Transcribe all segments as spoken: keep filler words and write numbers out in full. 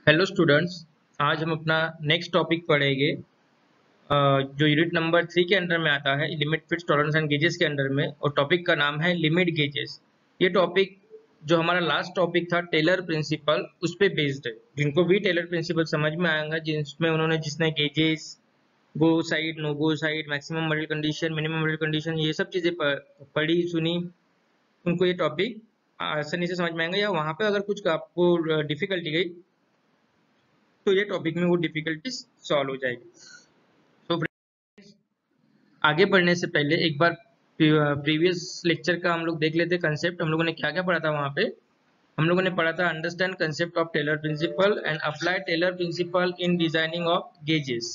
Hello students. आज हम अपना नेक्स्ट टॉपिक पढ़ेंगे अ, जो यूनिट नंबर थ्री के अंडर में आता है, limit fits tolerance and gauges के अंडर में, और टॉपिक का नाम है लिमिट गेजेस। ये टॉपिक जो हमारा लास्ट टॉपिक था टेलर प्रिंसिपल, उस पे बेस्ड है। जिनको भी टेलर प्रिंसिपल समझ में आएगा, जिसमें उन्होंने जिसने gauges, go side, no go side, maximum model condition, minimum model condition, ये सब चीजें पढ़ी सुनी, उनको ये टॉपिक आसानी से समझ में आएंगे। या वहां पे अगर कुछ आपको डिफिकल्टी गई तो ये टॉपिक में वो डिफिकल्टीज सॉल्व हो जाएगी। तो फ्रेंड्स, आगे बढ़ने से पहले एक बार प्रीवियस लेक्चर का हम लोग देख लेते हैं कंसेप्ट। हम लोगों ने क्या क्या पढ़ा था वहां पे। हम लोगों ने पढ़ा था understand concept of Taylor principle and apply Taylor principle in designing of gauges.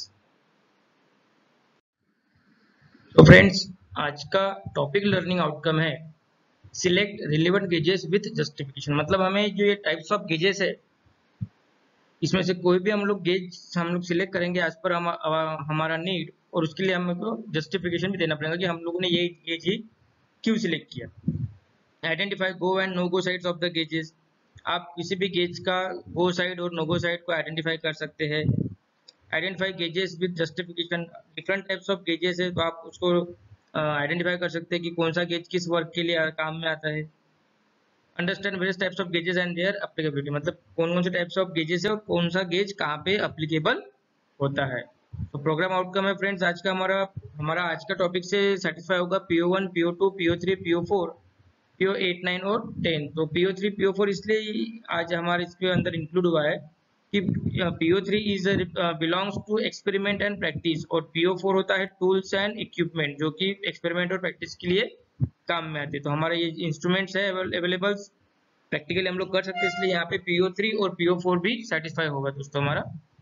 तो फ्रेंड्स, आज का टॉपिक लर्निंग आउटकम है select relevant gauges with justification. मतलब हमें जो ये टाइप्स ऑफ गेजेस है, इसमें से कोई भी हम लोग गेज हम लोग सिलेक्ट करेंगे एज पर हम, हमारा नीड, और उसके लिए हमको जस्टिफिकेशन भी देना पड़ेगा कि हम लोगों ने ये गेज ही क्यों सिलेक्ट किया। Identify go and no go sides of the gauges. आप किसी भी गेज का गो साइड और नो गो साइड को आइडेंटिफाई कर सकते हैं। Identify gauges with justification. Different types of gauges है, तो आप उसको आइडेंटिफाई कर सकते हैं कि कौन सा गेज किस वर्क के लिए काम में आता है। Understand various types of gauges and their applicability. मतलब कौन कौन से टाइप्स ऑफ गेजेस है और कौन सा गेज कहाँ पे एप्लीकेबल होता है। तो प्रोग्राम आउटकम है फ्रेंड्स आज का हमारा हमारा आज का टॉपिक से सेटिस्फाई होगा PO one, PO two, PO three, PO four, PO eight, nine और टेन। तो पीओ थ्री, पीओ फोर इसलिए आज हमारे इसके अंदर इंक्लूड हुआ है कि PO three is belongs to experiment and practice, और पीओ फोर होता है टूल्स एंड इक्विपमेंट, जो कि एक्सपेरिमेंट और प्रैक्टिस के लिए काम में आते हैं। तो हमारे ये इंस्ट्रूमेंट्स है अवेलेबल, प्रैक्टिकली हम लोग कर सकते हैं, इसलिए यहाँ पे पीओ थ्री और पीओ फोर भी सेटिस्फाई होगा दोस्तों हमारा।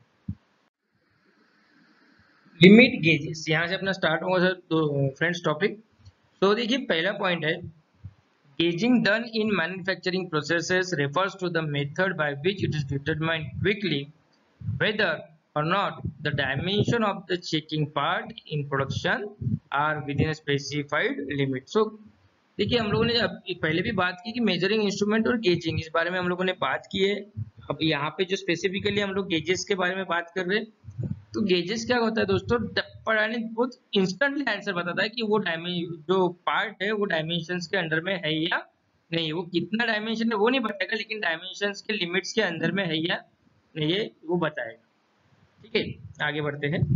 लिमिट गेजेस, यहाँ से अपना स्टार्ट होगा सर तो फ्रेंड्स टॉपिक। तो देखिए पहला पॉइंट है gauging done in manufacturing processes refers to the method by which it is determined quickly whether or not the dimension of the checking part in production are within a specified limit. So देखिए हम लोगों ने अब पहले भी बात की कि मेजरिंग इंस्ट्रूमेंट और गेजिंग, इस बारे में हम लोगों ने बात की है। अब यहाँ पे जो स्पेसिफिकली हम लोग गेजेस के बारे में बात कर रहे हैं, तो गेजेस क्या होता है दोस्तों, पढ़ाने बहुत इंस्टेंटली आंसर बताता है कि वो डायमेंशन जो पार्ट है वो डायमेंशंस के अंडर में है या नहीं। वो कितना डायमेंशन है वो नहीं बताएगा, लेकिन डायमेंशंस के लिमिट्स के अंदर में है या नहीं ये वो बताएगा। ठीक है, आगे बढ़ते हैं।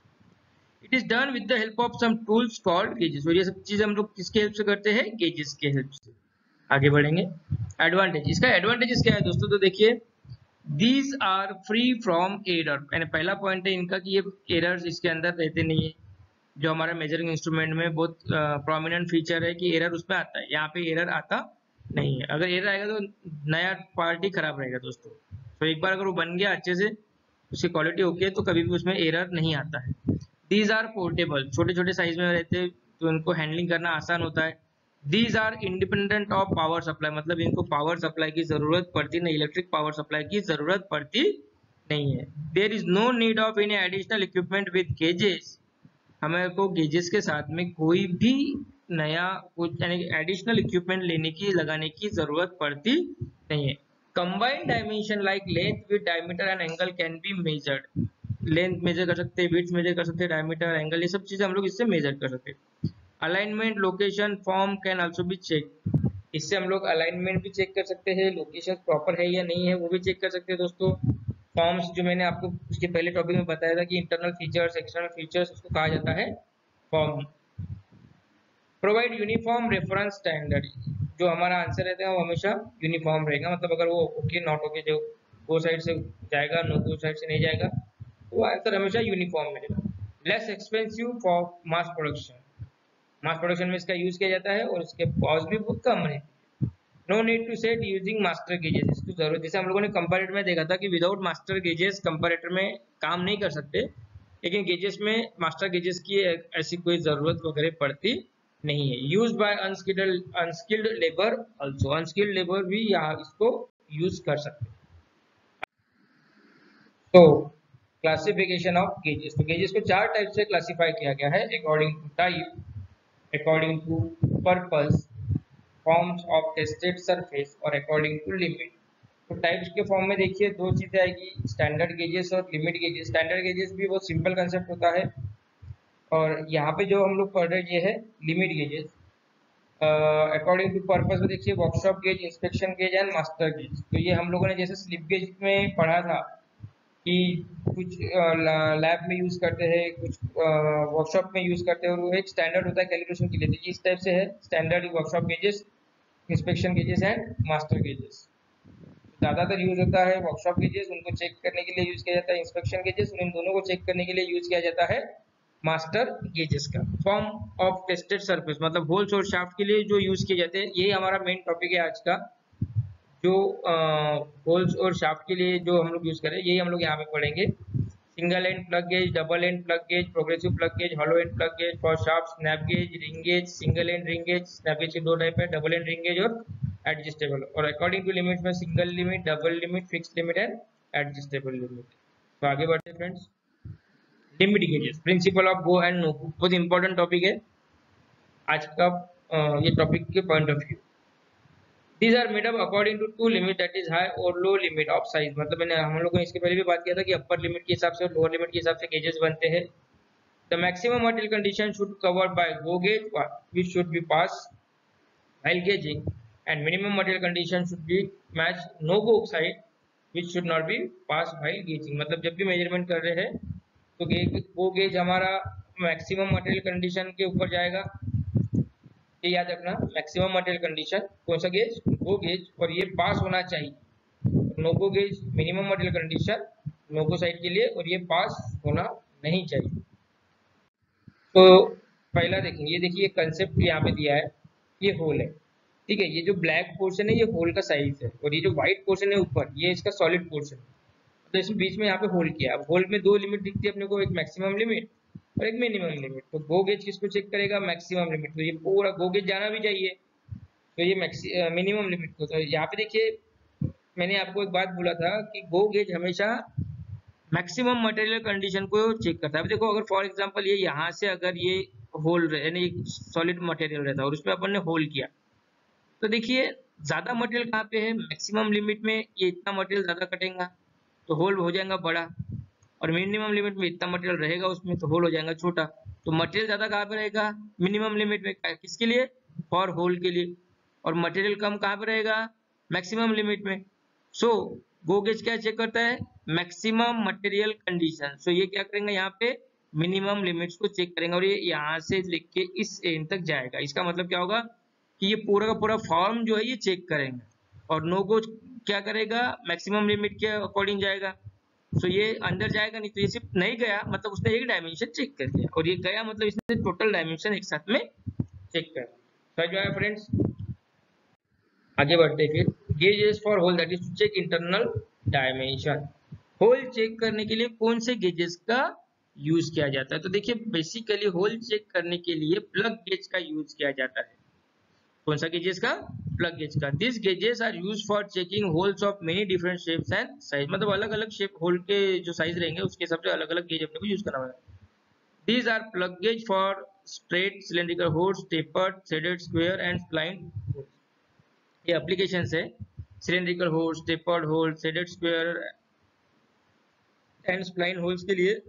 It is done with the help of some tools called gauges. और ये सब चीजें हम लोग किसके हेल्प से करते हैं, गेजेस के हेल्प से। आगे बढ़ेंगे। एडवांटेज, इसका एडवांटेजेस क्या है दोस्तों, तो देखिए these are free from error. यानी पहला पॉइंट है इनका कि ये एरर्स इसके अंदर रहते नहीं है, जो हमारा मेजरिंग इंस्ट्रूमेंट में बहुत प्रोमिनेंट फीचर है कि एरर उसमें आता है। यहाँ पे एरर आता नहीं है। अगर एरर आएगा तो नया पार्ट ही खराब रहेगा दोस्तों। तो एक बार अगर वो बन गया अच्छे से, उसकी क्वालिटी ओके है, तो कभी भी उसमें एरर नहीं आता है। दीज आर पोर्टेबल, छोटे छोटे साइज में रहते हैं तो इनको हैंडलिंग करना आसान होता है। These are independent of power supply, मतलब इनको पावर सप्लाई की जरूरत पड़ती नहीं, इलेक्ट्रिक पावर सप्लाई की जरूरत पड़ती नहीं है। There is no need of any additional equipment with gauges. हमें को गेजेस के साथ में कोई भी नया कुछ यानी एडिशनल इक्विपमेंट लेने की लगाने की जरूरत पड़ती नहीं है। Combined dimension like length with diameter and angle can be measured. Length measure कर सकते हैं, विड्थ मेजर कर सकते हैं, डायमीटर, एंगल, ये सब चीजें हम लोग इससे मेजर कर सकते हैं। Alignment, location, form can also be check. इससे हम लोग अलाइनमेंट भी चेक कर सकते हैं, लोकेशन प्रॉपर है या नहीं है वो भी चेक कर सकते हैं दोस्तों। फॉर्म्स, जो मैंने आपको उसके पहले टॉपिक में बताया था कि इंटरनल फीचर्स, एक्सटर्नल फीचर्स, उसको कहा जाता है form. Provide uniform reference standard, जो हमारा आंसर रहता है वो हमेशा यूनिफॉर्म रहेगा। मतलब अगर वो ओके नॉट ओके जो गो साइड से जाएगा, नो गो साइड से नहीं जाएगा, वो आंसर हमेशा यूनिफॉर्म मिलेगा। Less expensive for mass production, mass production में इसका यूज किया जाता है और इसके कॉस्ट भी बहुत कम है। No need to set using master gauges, इसकी जरूरत, जैसे हम लोगों ने कंपैरेटर में देखा था कि विदाउट मास्टर गेजेस कंपैरेटर में काम नहीं कर सकते, लेकिन गेजेस में मास्टर गेजेस की ऐसी कोई जरूरत वगैरह पड़ती नहीं है। Use by unskilled unskilled labour also, unskilled labour भी यहाँ इसको यूज कर सकते हैं। तो क्लासिफिकेशन ऑफ गेजेस, तो गेजेस को चार टाइप से क्लासिफाई किया गया है according to type, according to purpose, forms of tested surface और according to limit। तो टाइप्स के फॉर्म में देखिए दो चीजें आएगी, स्टैंडर्ड गेजेस और लिमिट गेजेस। स्टैंडर्ड गेजेस भी बहुत सिंपल कंसेप्ट होता है, और यहाँ पे जो हम लोग पढ़ रहे हैं ये है limit gauges. According to purpose में देखिए workshop gauge, inspection gauge and master gauge. तो ये हम लोगों ने जैसे स्लिप गेज में पढ़ा था कि कुछ लैब में यूज करते हैं, कुछ वर्कशॉप में यूज करते हैं, और वो एक स्टैंडर्ड होता है कैलिब्रेशन के लिए। तो इस टाइप से है standard workshop gauges, inspection gauges and master gauges. ज्यादातर यूज होता है वर्कशॉप गेजेस, उनको चेक करने के लिए यूज किया जाता है इंस्पेक्शन गेजेस, और इन दोनों को चेक करने के लिए यूज किया जाता है मास्टर गेजेस का। फॉर्म ऑफ टेस्टेड सरफेस मतलब होल्स और शाफ्ट के लिए जो यूज किए जाते हैं, यही हमारा मेन टॉपिक है आज का। जो होल्स और शाफ्ट के लिए जो हम लोग यूज करें, यही हम लोग यहाँ पे पढ़ेंगे। Single end plug gauge, double end plug gauge, progressive plug gauge, hollow end plug gauge, for shaft, snap gauge, ring gauge, single end ring gauge. Snap gauge के दो टाइप है, डबल एंड रिंग गेज और adjustable. और according to limit में single limit, double limit, fix limit and adjustable limit. तो आगे बढ़ते हैं friends. Limit gauges, principle of go and no go, बहुत इंपॉर्टेंट टॉपिक है आज का ये टॉपिक के point of view. These are made up according to two limit, that is high or low limit of size। मतलब मैंने हम लोगों ने इसके पहले भी बात किया था कि अपर लिमिट के हिसाब से और लोअर लिमिट के हिसाब से गेजेस बनते हैं। The maximum material condition should covered by go gauge which should be passed while gauging, and minimum material condition should be match no go side which should not be passed while gauging। मतलब जब भी measurement कर रहे हैं तो gauge go gauge हमारा maximum material condition के ऊपर जाएगा, ये याद रखना। मैक्सिमम मटेरियल कंडीशन कौन सा गेज, गो गेज, और ये पास होना चाहिए। No go gauge minimum material condition no go side के लिए, और ये पास होना नहीं चाहिए। तो पहला देखेंगे, ये देखिए कंसेप्ट यहाँ पे दिया है, ये होल है, ठीक है। ये जो ब्लैक पोर्शन है ये होल का साइज है, और ये जो व्हाइट पोर्शन है ऊपर ये इसका सॉलिड पोर्शन है। तो इसमें बीच में यहाँ पे होल किया। अब होल में दो लिमिट दिखती है अपने को, एक मैक्सिमम लिमिट और एक मिनिमम लिमिट। तो गो गेज किसको चेक करेगा, मैक्सिमम लिमिट। तो ये पूरा गो गेज जाना भी चाहिए, तो ये मिनिमम लिमिट को। तो यहाँ पे देखिए मैंने आपको एक बात बोला था कि गो गेज हमेशा मैक्सिमम मटेरियल कंडीशन को चेक करता है। अब देखो अगर फॉर एग्जांपल ये यहाँ से अगर ये होल यानी सॉलिड मटेरियल रहता है और उसमें अपन ने होल किया, तो देखिए ज्यादा मटेरियल कहाँ पे है, मैक्सिमम लिमिट में ये इतना मटेरियल ज्यादा कटेगा तो होल हो जाएगा बड़ा, और मिनिमम लिमिट में इतना मटेरियल रहेगा उसमें तो होल हो जाएगा छोटा। तो मटेरियल ज्यादा कहाँ पे रहेगा, मिनिमम लिमिट में, किसके लिए, फॉर होल के लिए। और मटेरियल कम कहाँ पे रहेगा, मैक्सिमम लिमिट में। सो गो गेज क्या चेक करता है, मैक्सिमम मटेरियल कंडीशन। सो ये क्या करेंगे, यहाँ पे मिनिमम लिमिट्स को चेक करेंगे, और ये यहाँ से लिख के इस एंड तक जाएगा। इसका मतलब क्या होगा कि ये पूरा का पूरा फॉर्म जो है ये चेक करेंगे। और नो गो क्या करेगा, मैक्सिमम लिमिट के अकॉर्डिंग जाएगा। सो so, ये अंदर जाएगा नहीं, तो ये सिर्फ नहीं गया मतलब उसने एक डायमेंशन चेक कर लिया, और ये गया मतलब इसने टोटल डायमेंशन एक साथ में चेक कर लिया। समझ में आया फ्रेंड्स। आगे बढ़ते हैं फिर। Gauge is for hole, that is to check internal dimension. Hole check करने के लिए कौन से गेजेस का यूज किया जाता है, तो देखिए बेसिकली होल चेक करने के लिए प्लग गेज का यूज किया जाता है। कौन सा गेजेस का, प्लग गेज का। This gauges are used for checking holes of many different shapes and size. मतलब अलग अलग शेप होल के जो साइज रहेंगे उसके हिसाब से अलग अलग गेज अपने को यूज करना होगा। These are plug gauge for straight cylindrical holes, tapered, threaded, square and splined holes। ये applications है cylindrical holes, tapered holes, threaded, square and splined holes के लिए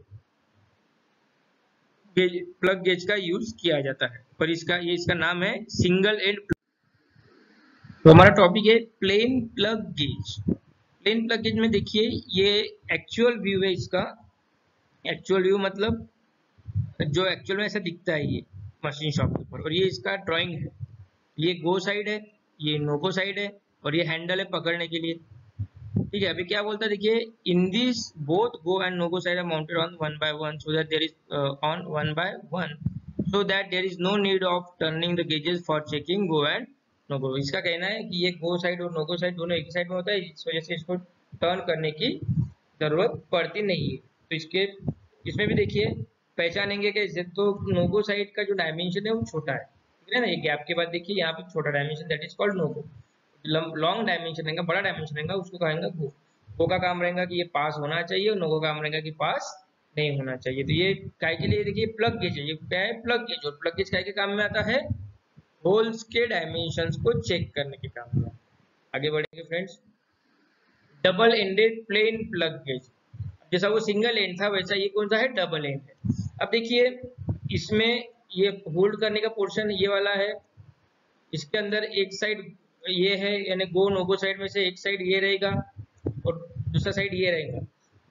गेज, प्लग गेज का यूज किया जाता है। और इसका ये इसका नाम है सिंगल एंड। तो हमारा टॉपिक है plain plug gauge. Plain plug gauge में देखिए ये एक्चुअल व्यू है इसका। एक्चुअल व्यू मतलब जो एक्चुअल में ऐसा दिखता है ये मशीन शॉप के ऊपर, और ये इसका ड्राइंग है। ये गो साइड है, ये नो गो साइड है, और ये हैंडल है पकड़ने के लिए, ठीक है। अभी क्या बोलता है देखिए, in this both go and no go side are mounted on one by one so that there is on one by one so that there is no need of turning the gauges for checking go and no go. इसका कहना है कि ये go side और no go side दोनों एक ही side में होता है, इस वजह से इसको टर्न करने की जरूरत पड़ती नहीं है। तो इसके इसमें भी देखिए पहचानेंगे कैसे, तो नोगो साइड का जो डायमेंशन है वो छोटा है, ठीक है ना। ये गैप के बाद देखिए यहाँ पे छोटा dimension, that is called no go. Long dimension रहेगा, बड़ा डायमेंशन रहेगा, उसको कहेंगे गो। गो का काम रहेगा कि ये पास होना चाहिए, और नोगो का काम रहेगा कि पास नहीं होना चाहिए। तो ये काय के लिए देखिए प्लग गेज है, ये क्या है, प्लग गेज। और प्लग गेज काय के काम में आता है, होल्स के डायमेंशंस को चेक करने के काम में। आगे बढ़ेंगे friends. Double ended plain plug gauge, जैसा वो सिंगल एंड था वैसा ये कौन सा है, डबल एंड है। अब देखिए इसमें ये होल्ड करने का पोर्शन ये वाला है, इसके अंदर एक साइड ये है, यानी गो नो गो साइड में से एक साइड ये रहेगा और दूसरा साइड ये रहेगा।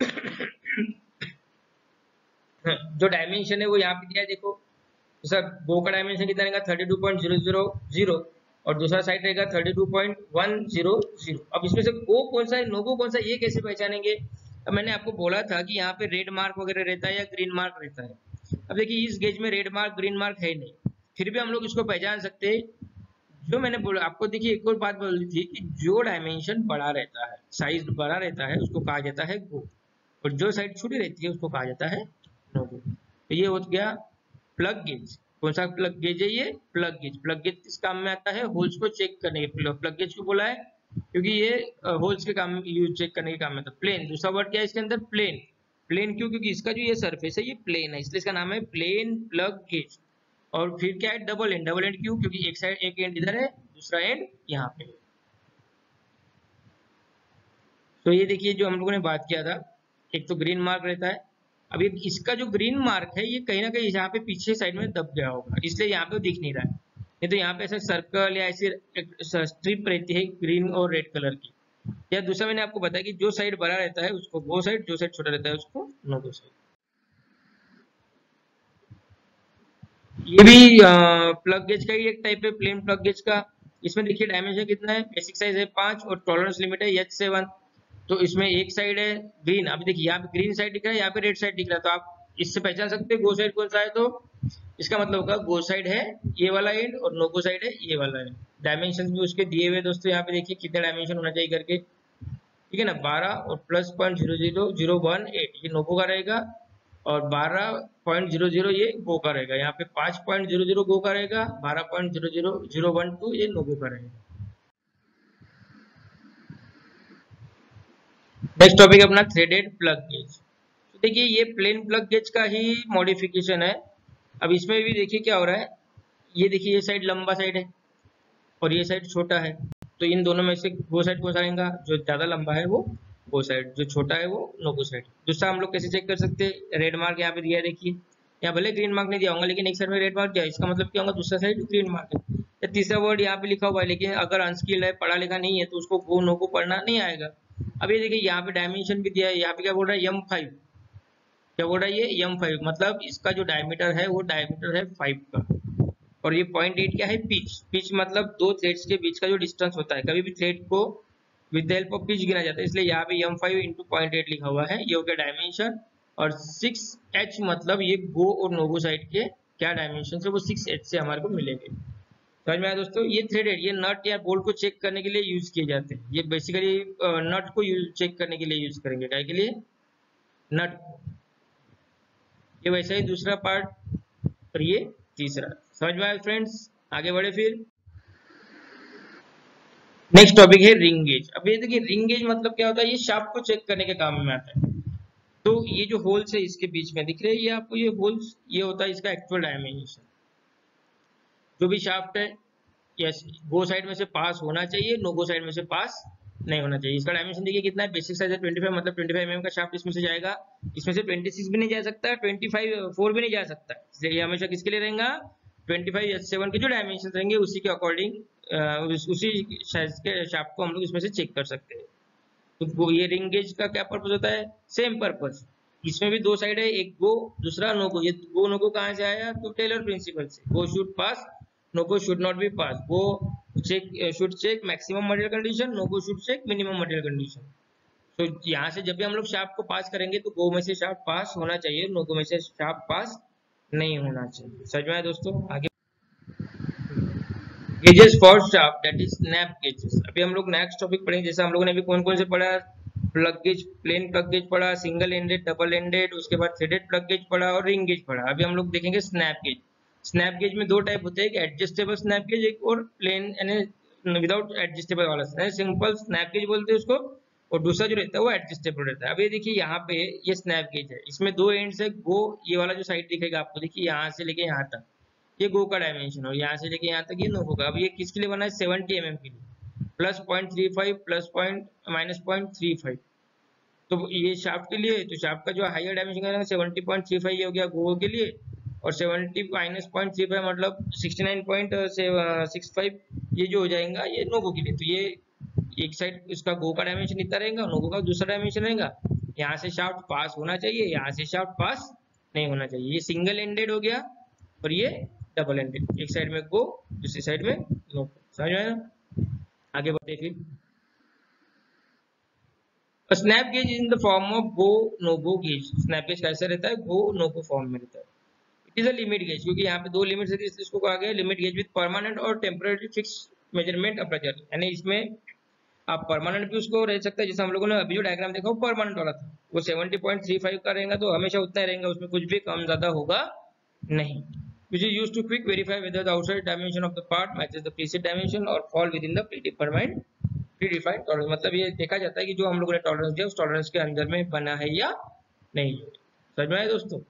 जो डायमेंशन है वो यहाँ पे दिया है, देखो जैसा गो का डायमेंशन कितना रहेगा thirty two point zero zero zero और दूसरा साइड रहेगा thirty two point one zero zero. अब इसमें से गो कौन सा है, नो गो कौन सा, ये कैसे पहचानेंगे। अब मैंने आपको बोला था कि यहाँ पे रेड मार्क वगैरह रहता है या ग्रीन मार्क रहता है। अब देखिए इस गेज में रेड मार्क ग्रीन मार्क है नहीं, फिर भी हम लोग इसको पहचान सकते हैं। जो मैंने बोला आपको, देखिए एक और बात बोली थी कि जो डायमेंशन बड़ा रहता है, साइज बड़ा रहता है, उसको कहा जाता है गो, और जो साइड छोटी रहती है उसको कहा जाता है नो गो। तो ये हो गया प्लग गेज। कौन सा प्लग गेज है, ये प्लग गेज। प्लग गेज किस काम में आता है, होल्स को चेक करने के। प्लग गेज को बोला है क्योंकि ये होल्स के काम यूज चेक करने के काम में था। प्लेन, दूसरा वर्ड क्या है इसके अंदर, प्लेन। प्लेन क्यों, क्योंकि इसका जो ये सरफेस है ये प्लेन है, इसलिए इसका नाम है प्लेन प्लग गेज। और फिर क्या है, डबल एंड। डबल एंड क्यों, क्योंकि एक साइड एक एंड इधर है, दूसरा एंड यहाँ पे। तो ये देखिए जो हम लोगों ने बात किया था, एक तो ग्रीन मार्क रहता है। अब ये इसका जो ग्रीन मार्क है ये कहीं ना कहीं यहाँ पे पीछे साइड में दब गया होगा, इसलिए यहाँ पे दिख नहीं रहा है। नहीं तो यहाँ पे ऐसे सर्कल या ऐसी स्ट्रिप रहती है ग्रीन और रेड कलर की। या दूसरा मैंने आपको बताया कि जो साइड बड़ा रहता है उसको गो साइड, जो साइड छोटा रहता है उसको नो गो साइड। ये भी प्लग गेज का ही एक टाइप है, प्लेन प्लग गेज का। इसमें देखिए डायमेंशन कितना है, बेसिक साइज है पांच और टॉलरेंस लिमिट है एच सेवन। तो इसमें एक साइड है ग्रीन, अभी देखिए यहाँ पे ग्रीन साइड दिख रहा है, यहाँ पे रेड साइड दिख रहा है, तो आप इससे पहचान सकते हैं गो साइड कौन सा है। तो इसका मतलब होगा गो साइड है ये वाला एंड और नो गो साइड है ये वाला एंड। डायमेंशन भी उसके दिए हुए दोस्तों, यहाँ पे देखिए कितने डायमेंशन होना चाहिए करके, ठीक है ना। बारह और plus point zero zero zero one eight ये नो गो का रहेगा, और बारह पॉइंट जीरो जीरो ये गो का रहेगा। यहाँ पे पांच पॉइंट जीरो जीरो गो का रहेगा, बारह point zero zero zero one two ये नो गो का रहेगा। नेक्स्ट टॉपिक अपना थ्रेडेड प्लग गेज। तो देखिए ये प्लेन प्लग गेज का ही मॉडिफिकेशन है। अब इसमें भी देखिए क्या हो रहा है, ये देखिए ये साइड लंबा साइड है और ये साइड छोटा है, तो इन दोनों में से वो साइड कौन सा रहेगा, जो ज्यादा लंबा है वो वो साइड, जो छोटा है वो नो गो साइड। दूसरा हम लोग कैसे चेक कर सकते हैं, रेड मार्क यहाँ पे दिया है, देखिए यहाँ भले ग्रीन मार्क नहीं दिया होगा लेकिन एक साइड में रेड मार्क दिया, इसका मतलब क्या होगा दूसरा साइड ग्रीन मार्क है। या तीसरा वर्ड यहाँ पे लिखा हुआ है, लेकिन अगर अनस्किल्ड है, पढ़ा लिखा नहीं है, तो उसको गो नो गो पढ़ना नहीं आएगा। अब ये देखिए यहाँ पे डायमेंशन भी दिया है, यहाँ पे क्या बोल रहा है एम फाइव, क्या बोल रहा है ये एम फाइव, मतलब इसका जो डायमीटर है वो डायमीटर है फाइव का। और ये पॉइंट एट क्या है, पिच। पिच मतलब दो थ्रेड्स के बीच का जो डिस्टेंस होता है, कभी भी थ्रेड को with the help of pitch गिना जाता है, इसलिए यहाँ पे M five into point eight लिखा हुआ है, ये हो गया डायमेंशन। और सिक्स एच मतलब ये गो और नो गो साइड के क्या डायमेंशन है वो सिक्स एच से हमारे को मिलेंगे। समझ में आया दोस्तों। ये थ्रेडेड, ये नट या बोल्ट को चेक करने के लिए यूज किए जाते हैं। ये बेसिकली नट को यूज चेक करने के लिए यूज करेंगे, क्या के लिए, नट। ये वैसा ही दूसरा पार्ट और ये तीसरा। समझ में आया फ्रेंड्स, आगे बढ़े फिर। नेक्स्ट टॉपिक है रिंग गेज। अब ये देखिए रिंग गेज मतलब क्या होता है, ये शाफ्ट को चेक करने के काम में आता है। तो ये जो होल्स है इसके बीच में दिख रहे हैं ये आपको, ये होल्स, ये होता है इसका एक्चुअल डायमेंशन। जो भी शाफ्ट है यस गो साइड में से पास होना चाहिए, नो गो साइड में से पास नहीं होना चाहिए। इसका डायमेंशन देखिए कितना है, बेसिक साइज है पच्चीस, मतलब पच्चीस एमएम का शाफ्ट इसमें से जाएगा। इसमें से छब्बीस भी नहीं जा सकता, पच्चीस फोर भी नहीं जा सकता, इसलिए ये हमेशा किसके लिए रहेगा, पच्चीस एच सेवन के जो डायमेंशन रहेंगे उसी के अकॉर्डिंग उसी साइज के शाफ्ट को हम लोग इसमें से चेक कर सकते हैं। तो ये रिंग गेज का क्या पर्पस होता है, सेम पर्पस। इसमें भी दो साइड है, एक गो दूसरा नो गो। ये गो नो गो कहाँ से आया, तो टेलर प्रिंसिपल से, go should pass no go should not be pass. Go check should check maximum material condition, no go should check minimum material condition. तो यहाँ से जब भी हम लोग शाफ्ट को पास करेंगे तो गो में से शाफ्ट पास होना चाहिए, नो गो में से शाफ्ट पास नहीं होना चाहिए। समझ में आया दोस्तों, आगे gauges for shaft that is snap gauges. अभी हम लोग नेक्स्ट टॉपिक पढ़ेंगे। जैसे हम लोगों ने अभी कौन कौन से पढ़ा, plug gauge, plain plug gauge पढ़ा, सिंगल एंडेड, डबल एंडेड, उसके बाद थ्रेडेड प्लग गेज पढ़ा और रिंग गेज पढ़ा। अभी हम लोग देखेंगे स्नैप गेज। स्नैप गेज में दो टाइप होते हैं, एक एडजस्टेबल स्नैप गेज, एक और प्लेन यानी विदाउट एडजस्टेबल वाला, सिंपल स्नैप गेज बोलते हैं उसको, और दूसरा जो रहता है वो एडजस्टेबल रहता है। अब ये देखिए यहाँ पे ये स्नैप गेज है, इसमें दो एंड्स है, गो ये वाला जो साइड दिखेगा आपको, देखिए यहाँ से लेके यहाँ तक ये गो का डायमेंशन, और यहाँ से लेके यहाँ तक ये नो गो का। अब ये किसके लिए बना है, सेवेंटी एम एम के लिए। Plus point three five plus point minus point three five. तो ये शाफ्ट के लिए, तो शाफ्ट का जो हायर डायमेंशन है सेवेंटी पॉइंट थ्री फाइव हो गया गो के लिए, और seventy minus point three five मतलब sixty nine point six five ये जो हो जाएगा ये नोगो के लिए। तो ये एक साइड इसका गो का डायमेंशन इतना रहेगा, नोगो का दूसरा डायमेंशन रहेगा। यहाँ से शाफ्ट पास होना चाहिए, यहाँ से शाफ्ट पास नहीं होना चाहिए। ये सिंगल एंडेड हो गया और ये डबल एंडेड, एक साइड में गो दूसरी साइड में नो। समझ में आया? आगे बढ़ते फिर। Snap gauge in the form of go no go gauge. Snap gauge कैसे रहता है? गो नो गो फॉर्म में रहता है। It is a limit gauge, क्योंकि यहाँ पे दो लिमिट्स है इसको कहा गया लिमिट गेज विद परमानेंट और टेम्पररी फिक्स मेजरमेंट अपर्चर। यानी इसमें आप परमानेंट भी उसको रह सकता है, जैसे हम लोगों ने अभी जो डायग्राम देखा वो परमानेंट वाला था, वो सेवेंटी पॉइंट थ्री फाइव का रहेगा तो हमेशा उतना ही रहेगा, उसमें कुछ भी कम ज्यादा होगा नहीं। which is used to quick verify whether the outside dimension of the part matches the preset dimension or fall within the predetermined predefined tolerance। मतलब ये देखा जाता है कि जो हम लोगों ने टॉलरेंस दिया उस टॉलरेंस के अंदर में बना है या नहीं। समझ में आया दोस्तों?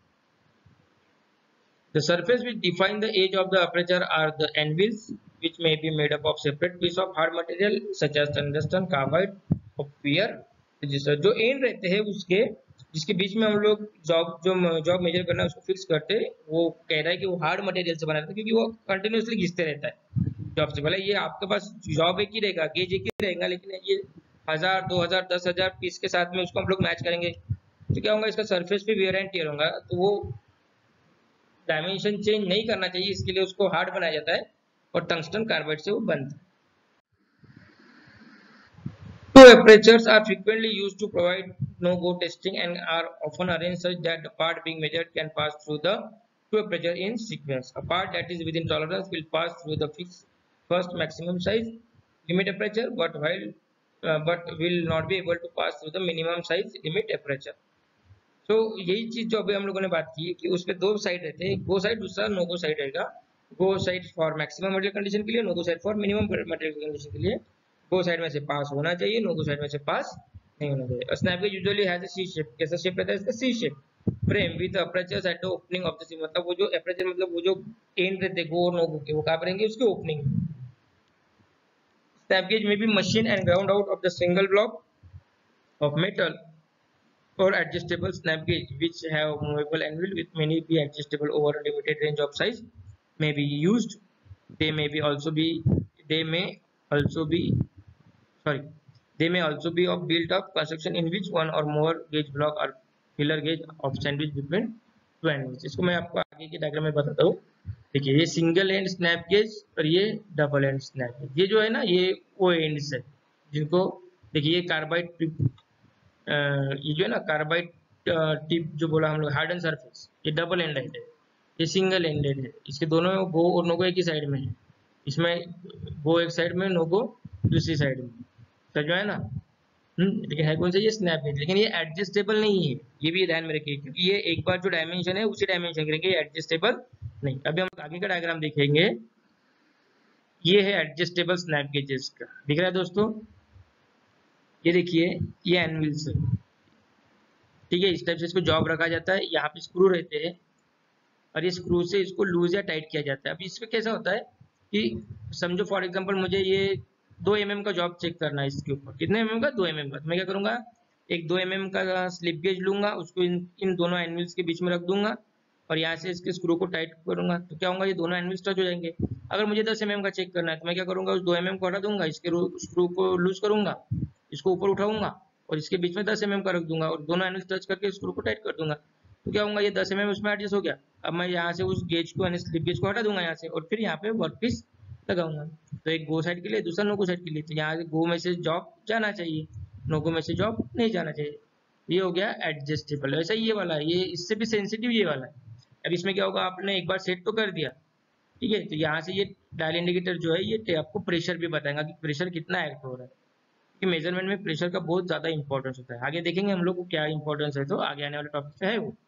The surface which define the edge of the aperture are the anvils, which may be made up of separate piece of hard material such as tungsten, carbide, or pear। जो एंड रहते हैं उसके जिसके बीच में हम लोग जॉब जो job major करना है उसको फिक्स करते हैं, वो कह रहा है कि वो हार्ड मटेरियल से बना रहता है, क्योंकि वो कंटिन्यूसली घिसते रहता है जॉब से। भले ये आपके पास जॉब एक ही रहेगा, गेज एक ही रहेगा, लेकिन ये हजार दो हजार दस हजार पीस के साथ में उसको हम लोग मैच करेंगे तो क्या होगा, इसका सरफेस पे वेयर एंड टियर होगा, तो वो डायमेंशन चेंज नहीं करना चाहिए, इसके लिए उसको हार्ड बनाया जाता है और टंगस्टन कार्बाइड से वो बनता है। Two apertures are frequently used to provide no-go testing and are often arranged such that the part being measured can pass through the two aperture in sequence. A part that is within tolerance will pass through the fixed first maximum size limit aperture, but while uh, but will not be able to pass through the minimum size limit aperture. तो यही चीज जो अभी हम लोगों ने बात की है कि उसपे दो साइड रहते हैं, गो साइड दूसरा नो गो साइड रहेगा। Go side for maximum material condition के लिए, no go side for minimum material condition के लिए। गो साइड में से पास होना चाहिए, नो गो साइड में से पास नहीं होना चाहिए। Snap gauge usually has a C shape. कैसा शेप रहता है इसका? C shape. Frame with apertures at the opening of the C, मतलब वो जो अपर्चर मतलब वो जो एंड रहते हैं गो और नो गो के, वो कहां पर रहेंगे? उसके ओपनिंग। स्नैप गेज में be machine and ground out of the single block of metal or adjustable snap gauge which have movable anvil with many be adjustable over a limited range of size may be used. They may be also be they may also be sorry they may also be of built up construction in which one or more gauge block or filler gauge of sandwich between two anvils। इसको मैं आपको आगे के diagram में बताता हूँ। देखिए ये सिंगल एंड स्नैप गेज और ये डबल एंड स्नैप गेज, ये जो है ना ये वो एंड्स है जिनको देखिए ये कार्बाइड ये जो है ना कार्बाइड टिप जो बोला हम लोग हार्डन सरफेस, ये डबल एंडेड है, ये सिंगल एंडेड है। इसके दोनों में गो और नो गो एक ही साइड में है, इसमें गो एक साइड में नो गो दूसरी साइड में। समझ में आया ना? हम्म लेकिन है कौन सा? ये स्नैप गेज। लेकिन ये एडजस्टेबल नहीं है, ये भी ध्यान में रखिए, क्योंकि ये एक बार जो डायमेंशन है उसी डायमेंशन के रहेंगे, एडजस्टेबल नहीं। अभी हम आगे का डायग्राम देखेंगे। ये है एडजस्टेबल स्नैप गेजेस का, दिख रहा है दोस्तों? ये देखिए ये एनविल्स है, ठीक है। इस टाइप से इसको जॉब रखा जाता है, यहाँ पे स्क्रू रहते हैं और ये स्क्रू से इसको लूज या टाइट किया जाता है। अब इसमें कैसा होता है कि समझो फॉर एग्जांपल मुझे ये दो एम एम का जॉब चेक करना है, इसके ऊपर कितने एम एम का? दो एम एम का। तो मैं क्या करूंगा, एक दो एम एम का स्लिप गेज लूंगा, उसको इन, इन दोनों एनविल्स के बीच में रख दूंगा और यहाँ से इसके स्क्रू को टाइट करूंगा, तो क्या होगा, ये दोनों एनविल्स टच हो जाएंगे। अगर मुझे दस एम एम का चेक करना है तो मैं क्या करूंगा, उस दो एम एम को हटा दूंगा, इसके स्क्रू को लूज करूंगा, इसको ऊपर उठाऊंगा और इसके बीच में दस एम एम का रख दूंगा और दोनों एनविल्स टच करके स्क्रू को टाइट कर दूंगा। तो क्या होगा, ये दस एम एम उसमें एडजस्ट हो गया। अब मैं यहाँ से उस गेज को यानी स्लिप गेज को हटा दूंगा यहाँ से और फिर यहाँ पे वर्कपीस लगाऊंगा। तो एक गो साइड के लिए, दूसरा नो गो साइड के लिए। तो यहाँ से गो में से जॉब जाना चाहिए, नो गो में से जॉब नहीं जाना चाहिए। ये हो गया एडजस्टेबल। वैसा ये वाला है, ये इससे भी सेंसिटिव ये वाला है। अब इसमें क्या होगा, आपने एक बार सेट तो कर दिया, ठीक है, तो यहाँ से ये डायल इंडिकेटर जो है ये आपको प्रेशर भी बताएगा कि प्रेशर कितना एक्ट हो रहा है, कि मेजरमेंट में प्रेशर का बहुत ज्यादा इंपॉर्टेंस होता है। आगे देखेंगे हम लोग को क्या इंपॉर्टेंस है, तो आगे आने वाले टॉपिक पे है वो।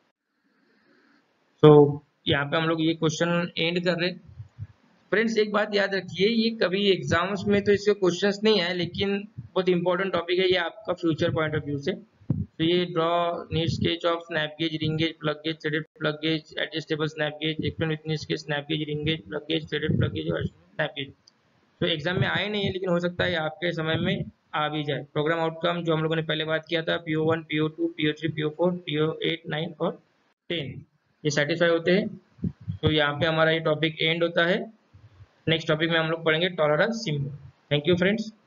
तो यहाँ पे हम लोग ये क्वेश्चन एंड कर रहे। फ्रेंड्स एक बात याद रखिए, ये कभी एग्जाम्स में तो इसके क्वेश्चंस नहीं आए, लेकिन बहुत इंपॉर्टेंट टॉपिक है ये आपका फ्यूचर पॉइंट ऑफ व्यू से। तो ये draw neat sketch of snap gauge, ring gauge, plug gauge, threaded plug gauge, adjustable snap gauge, explain with neat sketch, snap gauge, ring gauge, plug gauge, threaded plug gauge और snap gauge. तो exam में आए नहीं है, लेकिन हो सकता है आपके समय में आ भी जाए। प्रोग्राम आउटकम जो हम लोगों ने पहले बात किया था, P O one, P O two, P O three, P O four, P O eight, nine और टेन, ये सेटिस्फाई होते हैं। तो यहाँ पे हमारा ये टॉपिक एंड होता है। नेक्स्ट टॉपिक में हम लोग पढ़ेंगे tolerance symbol. Thank you friends.